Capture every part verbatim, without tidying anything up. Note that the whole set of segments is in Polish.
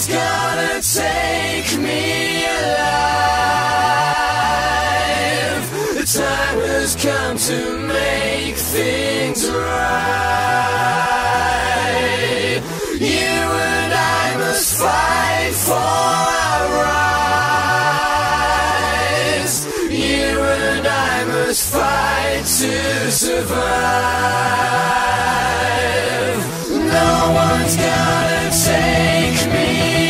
one's gonna take me alive. The time has come to make things right. You and I must fight for our rights. You and I must fight to survive. No one's gonna take me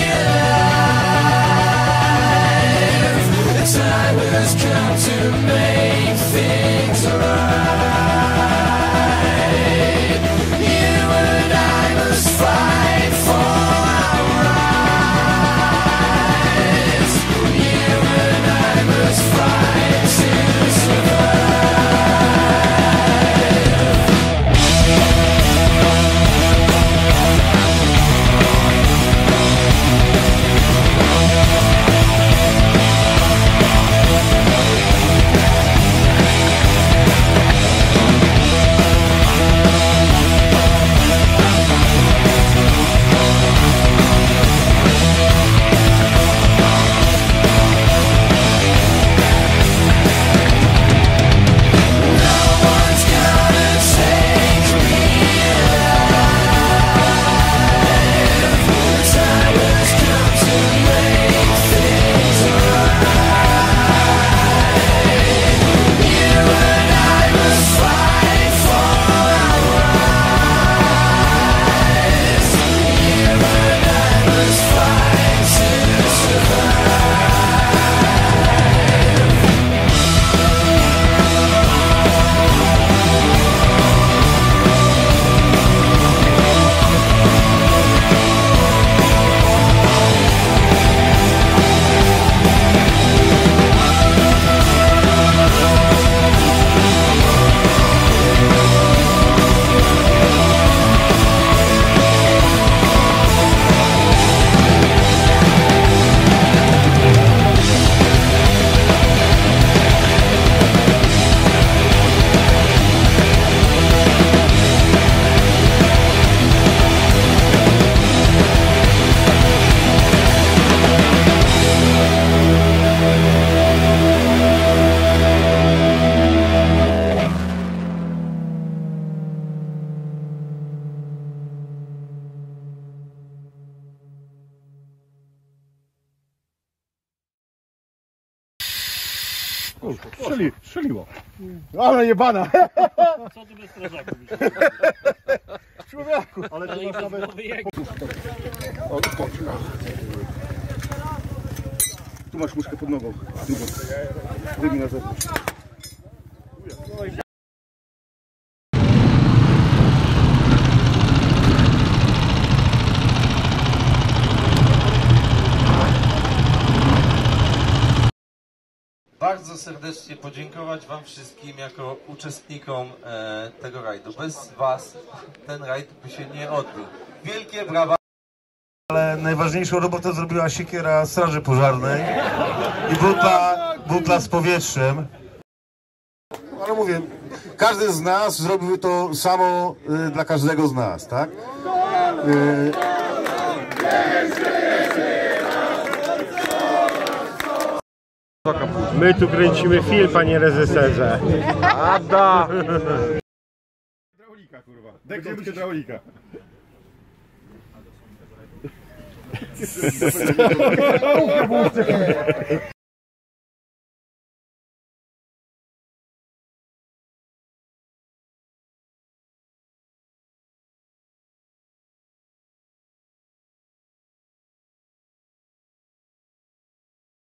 alive. The time has come to make things right. You and I must fight for our rights. You and I must fight to survive. Strzeli, strzeliło. Ale jebana. Co ty bez strażaków? Człowieku. Ale to masz nawet... O, tu masz łóżkę pod nogą. Drugą. Wyjmij na zewnątrz. Bardzo serdecznie podziękować Wam wszystkim jako uczestnikom e, tego rajdu. Bez Was ten rajd by się nie odbył. Wielkie brawa! Ale najważniejszą robotę zrobiła siekiera Straży Pożarnej i butla, butla z powietrzem. Ale mówię, każdy z nas zrobił to samo y, dla każdego z nas, tak? Y My tu kręcimy film, panie reżyserze. Ada! Hydraulika, kurwa. Dekont hydraulika.